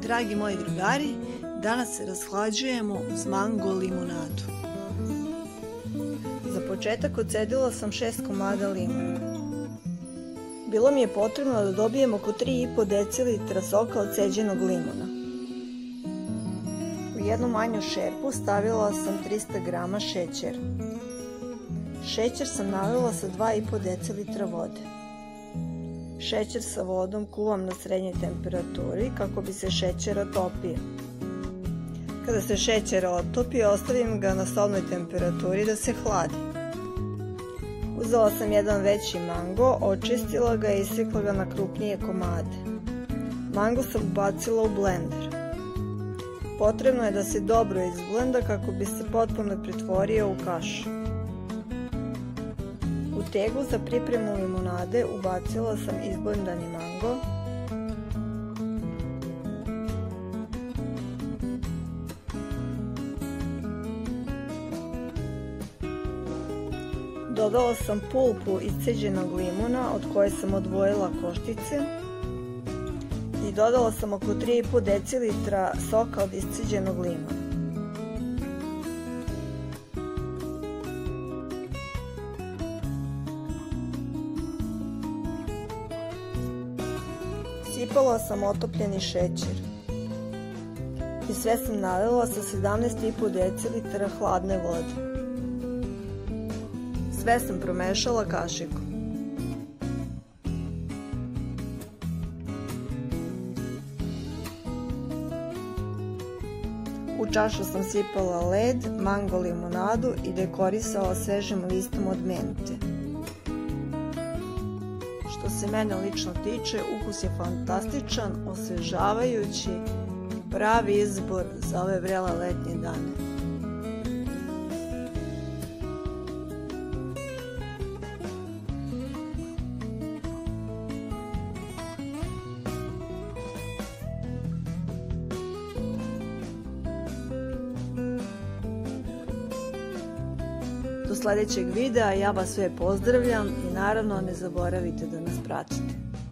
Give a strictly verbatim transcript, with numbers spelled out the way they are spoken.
Dragi moji drugari, danas se rashlađujemo uz mango limunadu. Za početak odcedila sam šest komada limuna. Bilo mi je potrebno da dobijem oko tri i po decilitra soka od ceđenog limuna. U jednu manju šerpu stavila sam trista grama šećera. Šećer sam nalila sa dva i po decilitra vode. Šećer sa vodom kuvam na srednjoj temperaturi kako bi se šećer otopio. Kada se šećer otopi, ostavim ga na sobnoj temperaturi da se hladi. Uzela sam jedan veći mango, očistila ga i isekla ga na krupnije komade. Mango sam ubacila u blender. Potrebno je da se dobro izblenda kako bi se potpuno pretvorio u kašu. U teglu za pripremu limunade ubacila sam izblendani mango, dodala sam pulpu isceđenog limuna od koje sam odvojila koštice i dodala sam oko tri i po decilitra soka od isceđenog limuna. Sipala sam otopljeni šećer i sve sam nalila sa sedamnaest i po decilitra hladne vode. Sve sam promešala kašikom. U čašu sam sipala led, mango limunadu i dekorisala svežim listom od mente. Što se mene lično tiče, ukus je fantastičan, osvežavajući i pravi izbor za ove vrele letnje dane. Do sljedećeg videa ja vas sve pozdravljam i naravno ne zaboravite da nas pratite.